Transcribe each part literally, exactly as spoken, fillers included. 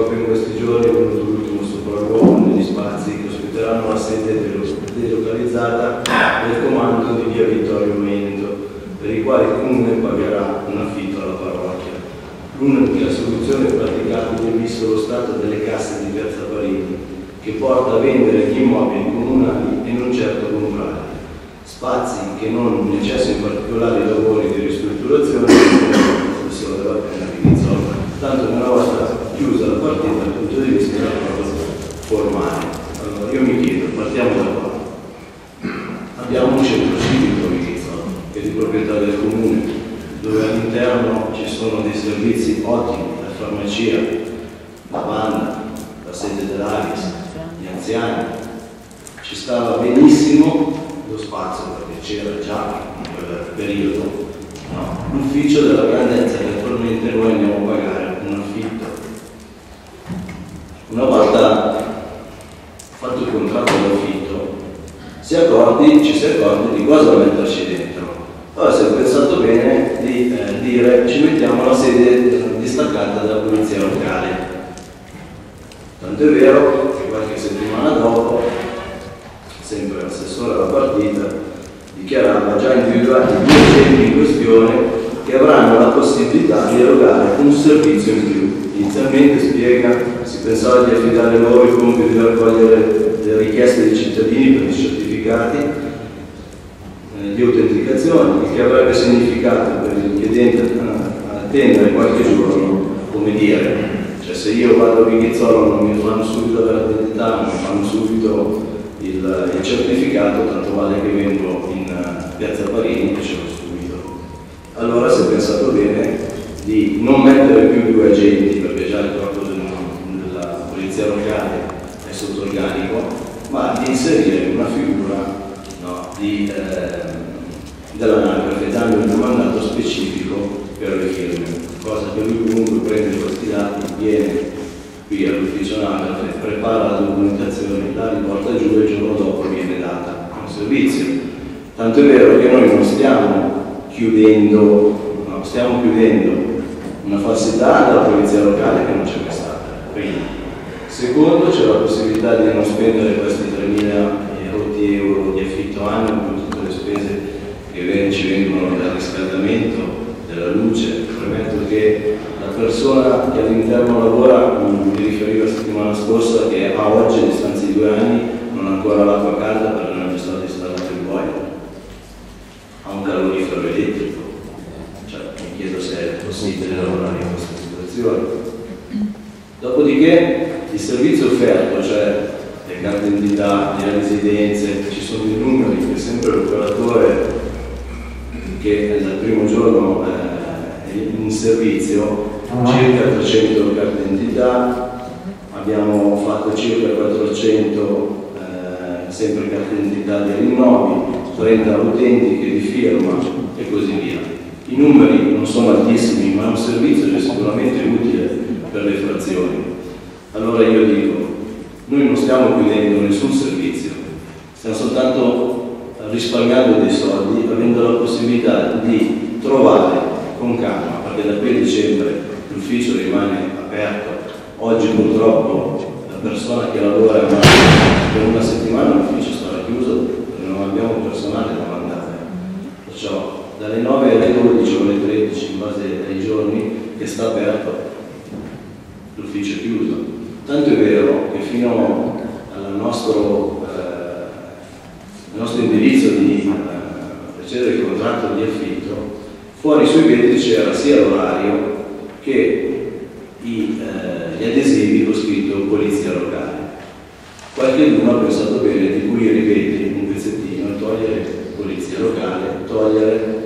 proprio in questi giorni è venuto l'ultimo sopralluogo negli spazi che ospiteranno la sede delocalizzata del comando di via Vittorio Veneto, per i quali il Comune pagherà un affitto alla parrocchia. L'unica soluzione praticabile visto lo stato delle casse di Piazza Parini, che porta a vendere gli immobili comunali e non certo comprare. Spazi che non necessitano particolari lavori di ristrutturazione si valeva la pena di risolvere. Tanto che una volta chiusa la partita dal punto di vista formale. Allora io mi chiedo, partiamo da qua. Abbiamo un centro civico di Rizzolo, che è di proprietà del Comune, dove all'interno ci sono dei servizi ottimi, la farmacia, la banda, la sede dell'Aris, gli anziani. Ci stava benissimo lo spazio perché c'era già in quel periodo, no? L'ufficio della grandezza che attualmente noi andiamo a pagare un affitto. Una volta fatto il contratto d'affitto si accordi, ci si è accorti di cosa metterci dentro. Allora si è pensato bene di eh, dire ci mettiamo la sede distaccata dalla polizia locale. Tanto è vero che qualche settimana dopo, sempre l'assessore alla partita dichiarava già individuati due centri in questione che avranno la possibilità di erogare un servizio in più. Inizialmente, spiega, si pensava di affidare loro il compito di raccogliere le richieste dei cittadini per i certificati eh, di autenticazione, il che avrebbe significato per il chiedente attendere qualche giorno, come dire, cioè se io vado a Vighizzolo non mi fanno subito la identità, non mi fanno subito il, il certificato, tanto vale che vengo in uh, Piazza Parini e ce l'ho subito. Allora si è pensato bene di non mettere più due agenti, perché già il corpo del, della polizia locale è sotto organico, ma di inserire una figura no, di, eh, dell'anagrafe, dando un mandato specifico per le firme, cosa che lui comunque prende questi dati, viene qui all'ufficio anagrafe, prepara la documentazione, la riporta giù e il giorno dopo viene data un servizio. Tanto è vero che noi non stiamo chiudendo, no, stiamo chiudendo una falsità della polizia locale che non c'è mai stata. Primo. Secondo, c'è la possibilità di non spendere questi tremila euro di affitto anno con tutte le spese che ci vengono dal riscaldamento, della luce. Premetto che la persona che all'interno lavora, mi riferiva la settimana scorsa, che a oggi, a distanza di due anni, non ha ancora l'acqua calda perché non è stato installato il boiler. Ha un calorifero elettrico. Cioè, mi chiedo se è possibile lavorare in questa situazione. Dopodiché il servizio offerto, cioè le carte d'identità, le residenze, ci sono dei numeri che sempre l'operatore che dal primo giorno eh, è in servizio, circa trecento carte d'identità, abbiamo fatto circa quattrocento eh, sempre carte d'identità di rinnovi, trenta utenti che di firma e così via. I numeri non sono altissimi, ma è un servizio che è sicuramente utile per le frazioni. Allora io dico, noi non stiamo chiudendo nessun servizio, stiamo soltanto risparmiando dei soldi, avendo la possibilità di trovare con calma, perché da qui a dicembre l'ufficio rimane aperto. Oggi purtroppo la persona che lavora per una settimana l'ufficio sarà chiuso perché non abbiamo personale da mandare. Perciò dalle nove alle dodici o alle tredici in base ai giorni che sta aperto l'ufficio è chiuso. Tanto è vero che fino al nostro, eh, al nostro indirizzo di eh, precedere il contratto di affitto, fuori sui vetri c'era sia l'orario che i, eh, gli adesivi con scritto polizia locale. Qualcuno ha pensato bene di pulire i vetri un pezzettino, togliere polizia locale, togliere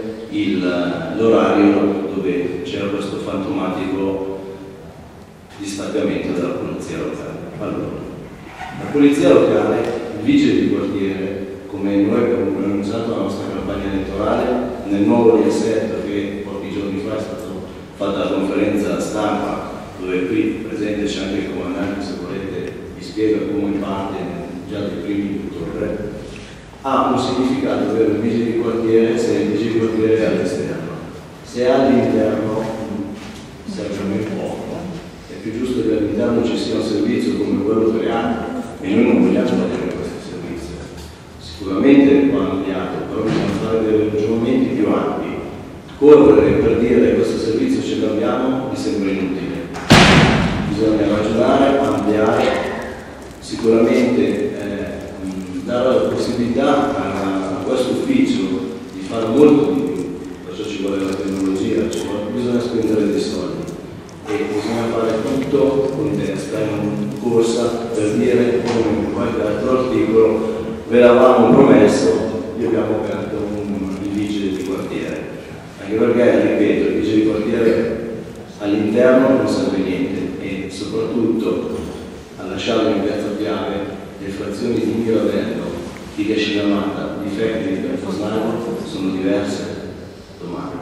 l'orario dove c'era questo fantomatico distaccamento della polizia locale. Allora, la polizia locale, il vigile di quartiere, come noi abbiamo annunciato la nostra campagna elettorale, nel nuovo riassetto che pochi giorni fa è stata fatta la conferenza stampa, dove qui presente c'è anche il comandante, se volete vi spiega come parte già dai primi di ottobre, ha un significato per il vigile di quartiere se il vigile di quartiere è all'esterno. Se è all'interno serve un poco. È più giusto che all'interno ci sia un servizio come quello per altri, e noi non vogliamo togliere questo servizio. Sicuramente va ampliato, però bisogna fare dei ragionamenti più ampi. Correre per dire questo servizio ce l'abbiamo mi sembra inutile. Bisogna ragionare, ampliare, sicuramente eh, dare la possibilità a, a questo ufficio di fare molto di più, perciò ci vuole la tecnologia, ci vuole, bisogna spendere dei soldi e bisogna fare tutto con testa, in corsa per dire come in qualche altro articolo ve l'avevamo promesso, vi abbiamo aperto un, il vigile di quartiere, anche perché, ripeto, il vigile di quartiere all'interno non serve niente e soprattutto a lasciarlo in piazza Piave le frazioni di Miravello, di Cascinamata, di Fecchi, di Camposanno sono diverse domani.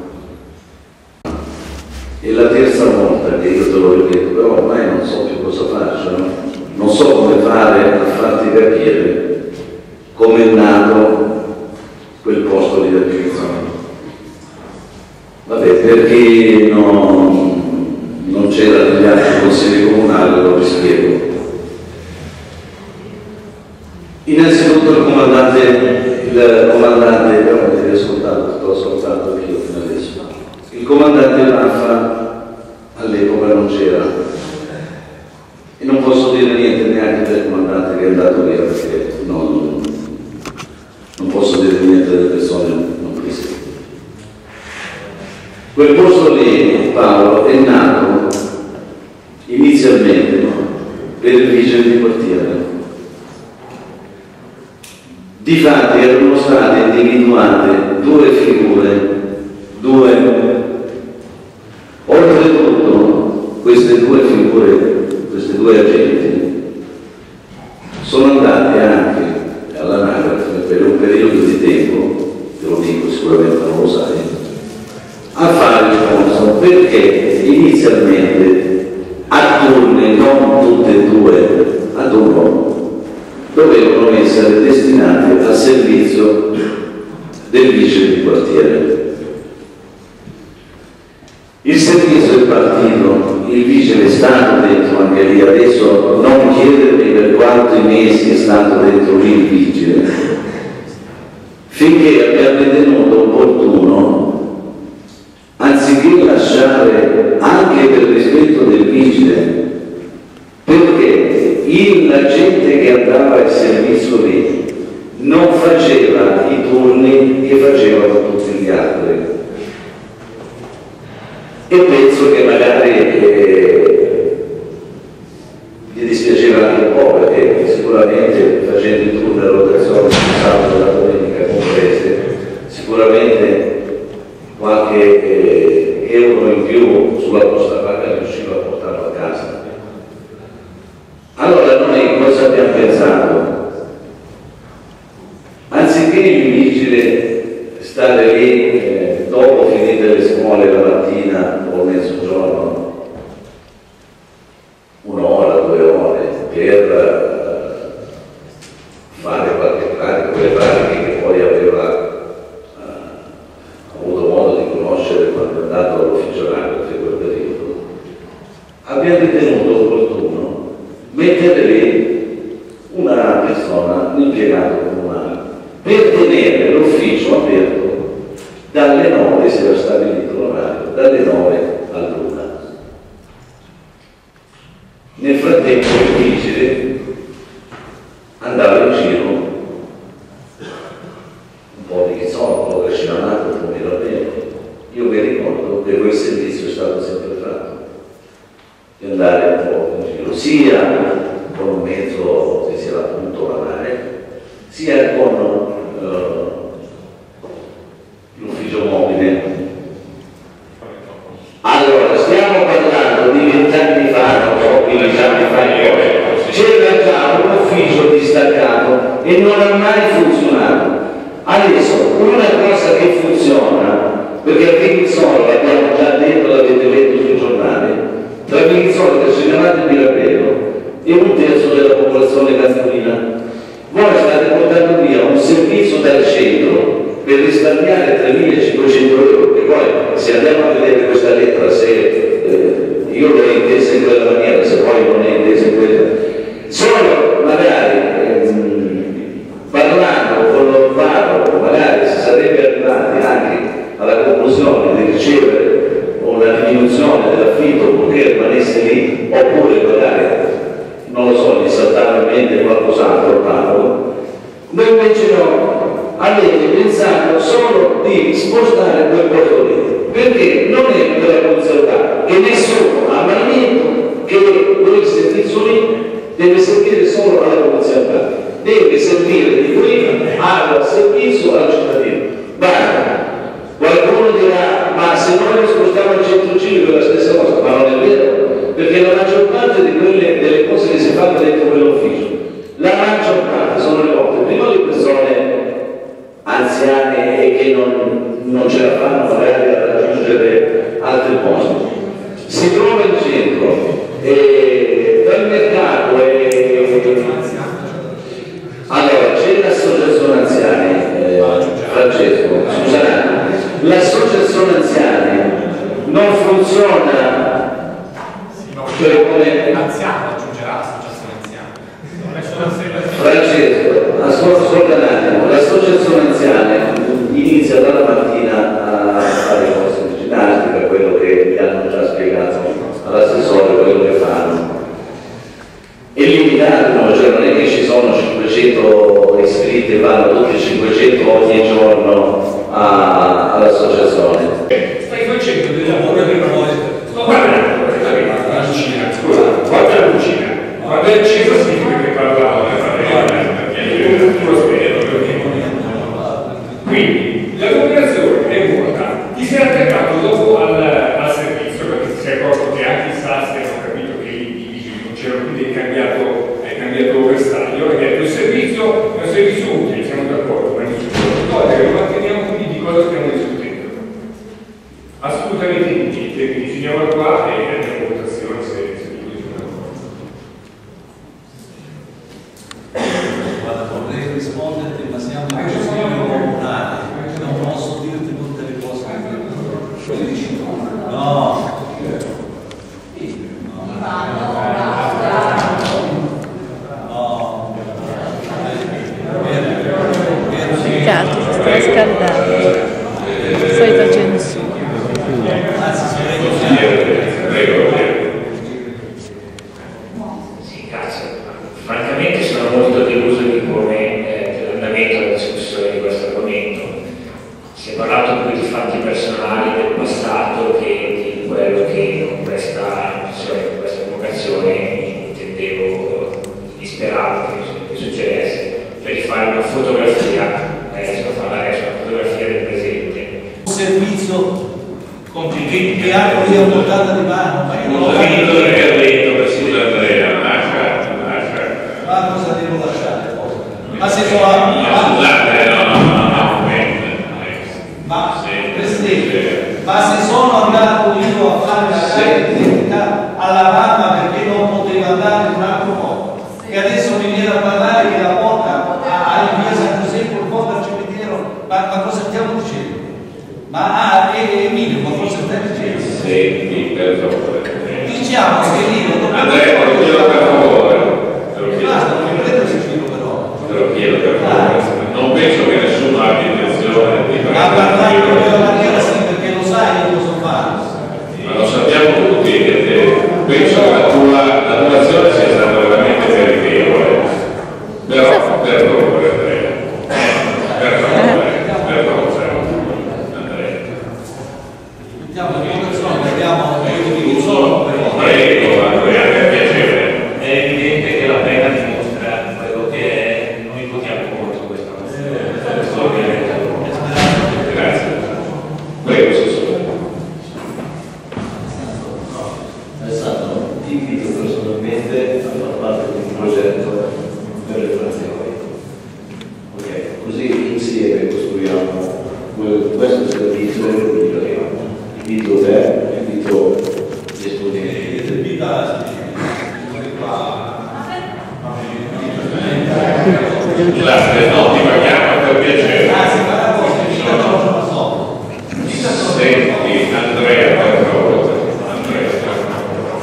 È la terza volta che io te lo ripeto, però ormai non so più cosa faccio, no? Non so come fare a farti capire come è nato quel posto di definizione. Vabbè, perché non, non c'era negli altri consigli comunali, lo rispiego. Innanzitutto il comandante, il comandante, però mi devi ascoltare, te l'ho ascoltato anch'io fino adesso. Il comandante Raffa all'epoca non c'era e non posso dire niente neanche del comandante che è andato via perché non, non posso dire niente delle persone non presenti. Quel posto lì, Paolo, è nato inizialmente, no? Per il vigile di quartiere. Difatti erano state individuate due figure, due. Oltretutto queste due figure, questi due agenti, sono andati anche all'anagrafe per un periodo di tempo, te lo dico sicuramente non lo sai, a fare il conso perché inizialmente a turni, non tutte e due, a turno, dovevano essere destinati al servizio del vigile di quartiere. Il servizio è partito, il vigile è stato dentro anche lì, adesso non chiedermi per quanti mesi è stato dentro lì il vigile, finché abbia ritenuto opportuno, anziché lasciare anche per rispetto del vigile, perché il, la gente che andava al servizio lì non faceva i turni che facevano tutti gli altri. E penso che magari eh, gli dispiaceva anche un po' perché sicuramente facendo il turno a rotazione di sabato e la domenica comprese, sicuramente qualche eh, euro in più sulla busta paga riusciva a portarlo a casa. Allora noi cosa abbiamo pensato? Anziché il vigile stare lì eh, dopo finite le scuole la mattina o mezzogiorno, un'ora, due ore, per uh, fare qualche pratica, quelle pratiche che poi aveva uh, avuto modo di conoscere quando è andato all'ufficio anagrafe in quel periodo, abbiamo ritenuto opportuno mettere lì una persona, un impiegato comunale, per tenere l'ufficio aperto dalle nove, si era stabilito l'orario, dalle nove all'una. Nel frattempo il vigile andava in giro un po' di Chizzono, un po' Cascinamato, un po' Miravello. Io mi ricordo che quel servizio è stato sempre fatto, di andare un po' in giro, sia con un mezzo che si era appunto la nave, sia con uh, l'ufficio mobile. Allora, stiamo parlando di vent'anni fa, non so, quindici anni fa, c'era già un ufficio distaccato e non ha mai funzionato. Adesso, una cosa che funziona, perché a Vighizzolo, l'abbiamo già detto, l'avete letto sui giornali, tra Vighizzolo, Cascinamato e Miravello, e un terzo della popolazione cazzolina. Voi state portando via un servizio dal centro per risparmiare tremilacinquecento euro, e poi se andiamo a vedere questa lettera, se eh, io l'ho intesa in quella maniera, se poi non è intesa in quella, solo magari ehm, parlando con l'Orvaro, magari si sarebbe arrivati anche alla conclusione di ricevere una diminuzione dell'affitto purché rimanesse lì, oppure magari, non lo so, gli saltava in mente qualcos'altro, Paolo. Noi invece no, avete pensato solo di spostare quel posto lì, perché non è per la funzionalità, che nessuno ha mai detto che quel servizio lì deve servire solo alla funzionalità, deve servire di qui al servizio al cittadino. Basta. Qualcuno dirà, ma se noi lo spostiamo al centro civico è la stessa cosa, ma non è vero, perché la maggior parte di quelle, delle cose che si fanno dentro quell'ufficio, la maggior parte sono rivolte prima di persone anziane e che non, non ce la fanno magari a raggiungere altri posti. Si trova in centro, e dal mercato e... allora c'è l'associazione anziani, eh, Francesco, scusate, l'associazione anziani non funziona, cioè come anziano aggiungerà l'associazione anziana. Francesco, ascolta un attimo, l'associazione anziani inizia dalla mattina a fare corsi di ginnastica, quello che mi hanno già spiegato all'assessore, quello che fanno. È limitato, cioè non è che ci sono cinquecento iscritti e vanno tutti cinquecento ogni giorno all'associazione. Stai facendo del lavoro che non vuoi. Sto parlando la cucina, scusa, guarda la cucina. Quando è acceso significa che parlavo, quindi la cooperazione è buona. Ti sei attaccato dopo al, al servizio perché ti sei accorto che anche i sassi hanno capito che non c'erano più dei cambiato, hai cambiato bersaglio e hai detto il servizio è un servizio utile, siamo d'accordo, ma non togliere, manteniamo quindi di cosa stiamo discutendo. Assolutamente niente, quindi finiamo qua e andiamo a votazione se, se vi dico una cosa. Guarda, vorrei risponderti, ma siamo in consiglio comunale, non posso dirti tutte le cose che dici. No. Gatto si sta scaldando, solita censura. Sì, grazie. Francamente sono molto deluso di come eh, l'andamento della discussione di questo argomento. Si è parlato più di fatti personali del passato che di quello che con questa, cioè, con questa convocazione intendevo, speravo che succedesse, per rifare una fotografia. Adesso parlare sulla fotografia del presente. Un servizio che, che ha così a portata di mano, ma io non lo finito che ha detto Presidente Andrea, lascia, lascia. Ma cosa devo lasciare? Ma se sono a... Scusate, no, no, no, no, ma Presidente, ma se sono andato io a fare la carta d'identità alla mamma perché non poteva andare un altro po', e adesso mi viene a parlare che la porta a via San Giuseppe il fondo al cimitero, ma, ma cosa stiamo dicendo? Ma ah, Emilio, ma cosa stai dicendo? Senti, per favore. Diciamo che lì non dobbiamo... Andrea, te lo chiedo per favore. Te lo chiedo. Basta, non mi prendo il giro però. Te lo chiedo per favore. Non penso che nessuno abbia intenzione di Ma parlare in quella maniera sì, perché lo sai io cosa fare. Ma lo sappiamo tutti, che penso che la tua, la tua azione sia stata veramente meritevole. Però, per favore, Andrea. Per favore, per favore. Andrea. Mettiamo la votazione, vediamo, io dico solo però. Prego, Andrea, per piacere. È evidente che la pena dimostra quello che è, noi votiamo contro questa mozione. Grazie. Prego, Sassone. Alessandro, ti invito personalmente a far parte di un progetto per le frazioni. Ok, così insieme costruiamo questo servizio e lo miglioriamo. Invito te, invito gli esponenti. Scusate, no, ti paghiamo per piacere. Senti, Andrea, per favore. Andrea, per favore.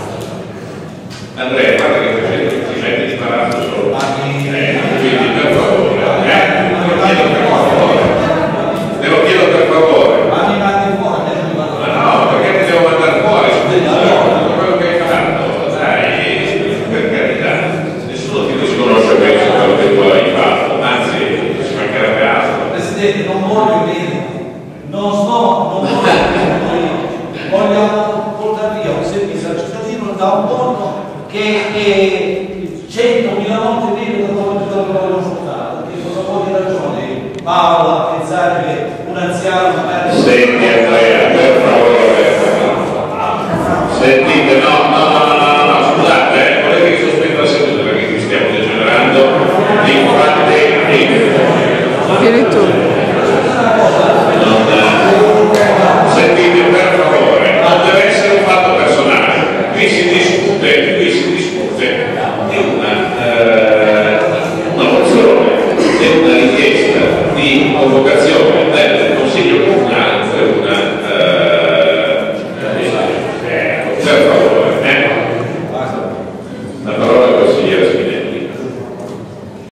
che si mette di palazzo solo. Eh, quindi per favore, eh, devo chiedo per favore. Devo chiedo per favore. Ma mi mandi fuori, ma no, perché ti devo mandare fuori su tutto quello che hai fatto, dai, per carità. Nessuno ti disconosce per quello che tu hai fatto, anzi, ci mancherebbe altro. Presidente, non voglio bene, non sto, non voglio bene, vogliamo portare via un servizio al cittadino da un mondo che è centomila volte meno da quello che vogliono sfruttare, perché cosa vuoi di ragione Paolo a pensare che un anziano magari... Senti Andrea, per favore. Sentite, no, no, no, no, no, no, scusate, eh, volete che sospenda la seduta perché qui stiamo degenerando. Infatti, Vieni tu. non, sentite per favore, non deve essere un fatto personale. Qui si discute, qui si discute di una, eh, una mozione, di una richiesta di convocazione del Consiglio